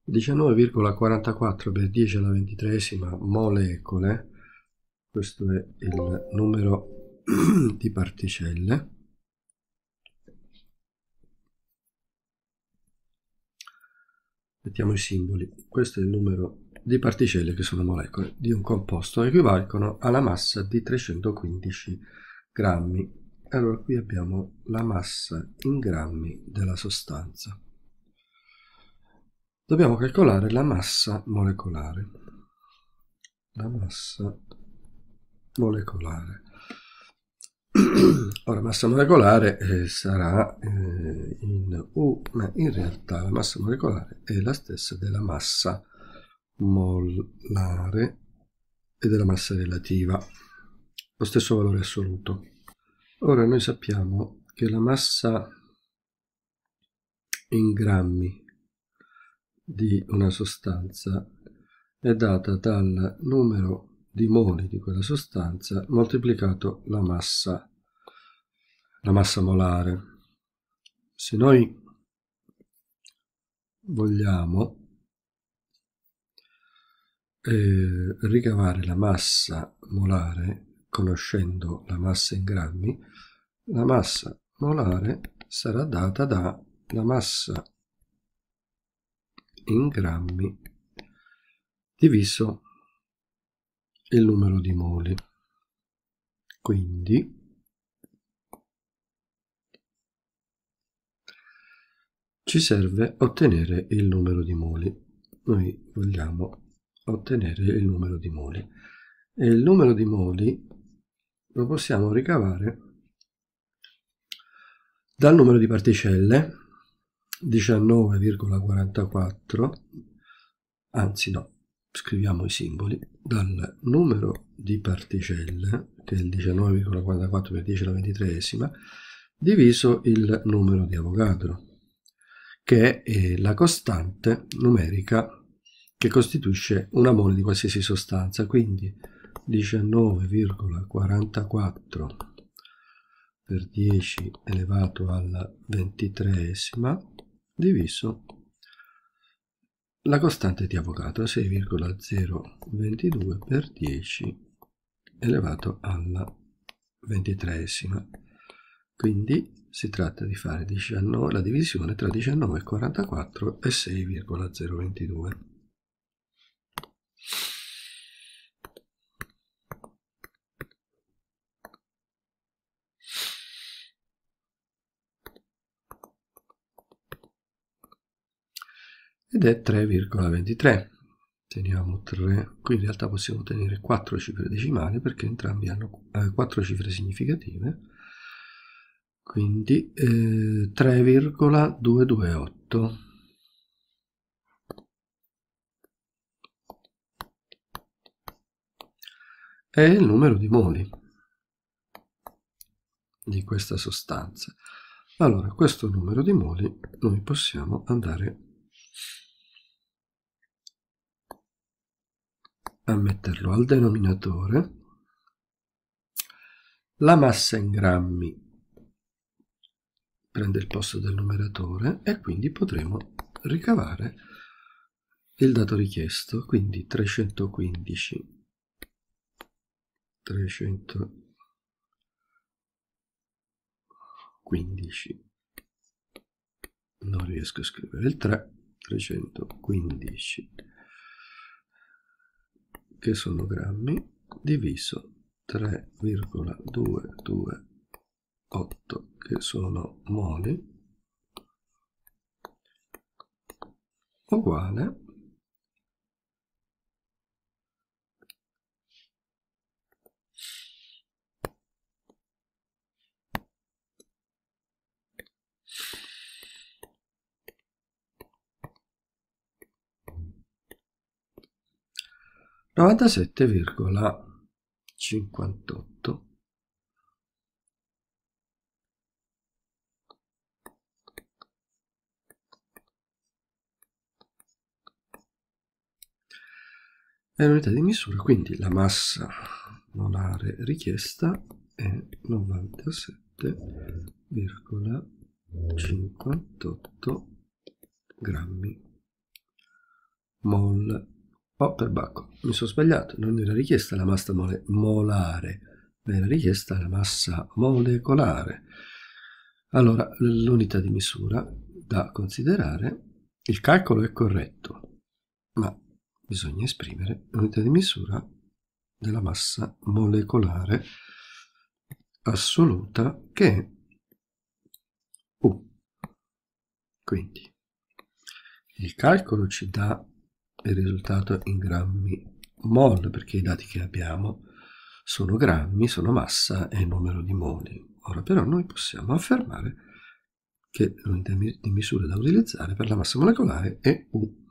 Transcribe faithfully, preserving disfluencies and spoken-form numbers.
diciannove virgola quarantaquattro per dieci alla ventitreesima molecole, questo è il numero di particelle. Mettiamo i simboli. Questo è il numero di particelle, che sono molecole di un composto, equivalgono alla massa di trecentoquindici grammi. Allora qui abbiamo la massa in grammi della sostanza. Dobbiamo calcolare la massa molecolare. La massa molecolare. Ora, massa molecolare eh, sarà eh, in U, ma in realtà la massa molecolare è la stessa della massa molare e della massa relativa, lo stesso valore assoluto. Ora noi sappiamo che la massa in grammi di una sostanza è data dal numero di moli di quella sostanza moltiplicato la massa, la massa molare. Se noi vogliamo eh, ricavare la massa molare conoscendo la massa in grammi, la massa molare sarà data dalla massa in grammi diviso il numero di moli. Quindi ci serve ottenere il numero di moli. Noi vogliamo ottenere il numero di moli e il numero di moli lo possiamo ricavare dal numero di particelle, diciannove virgola quarantaquattro, anzi no, scriviamo i simboli, dal numero di particelle, che è il diciannove virgola quarantaquattro per dieci alla ventitreesima, diviso il numero di Avogadro, che è la costante numerica che costituisce una mole di qualsiasi sostanza. Quindi diciannove virgola quarantaquattro per dieci elevato alla ventitreesima diviso la costante di Avogadro, sei virgola zero ventidue per dieci elevato alla ventitreesima. Quindi si tratta di fare diciannove, la divisione tra diciannove virgola quarantaquattro e sei virgola zero ventidue. Ed è tre virgola ventitré. Teniamo tre, qui in realtà possiamo ottenere quattro cifre decimali perché entrambi hanno eh, quattro cifre significative, quindi eh, tre virgola duecentoventotto. È il numero di moli di questa sostanza. Allora, questo numero di moli noi possiamo andare a metterlo al denominatore. La massa in grammi prende il posto del numeratore e quindi potremo ricavare il dato richiesto, quindi trecentoquindici trecentoquindici, non riesco a scrivere il tre, trecentoquindici che sono grammi diviso tre virgola duecentoventotto che sono moli uguale novantasette virgola cinquantotto. È l'unità di misura, quindi la massa molare richiesta è novantasette virgola cinquantotto grammi. mol. Oh, perbacco, mi sono sbagliato, non era richiesta la massa mole molare, ma era richiesta la massa molecolare. Allora, l'unità di misura da considerare, il calcolo è corretto, ma bisogna esprimere l'unità di misura della massa molecolare assoluta, che è U. Quindi il calcolo ci dà il risultato in grammi mol, perché i dati che abbiamo sono grammi, sono massa e numero di moli. Ora però noi possiamo affermare che l'unità di misura da utilizzare per la massa molecolare è U.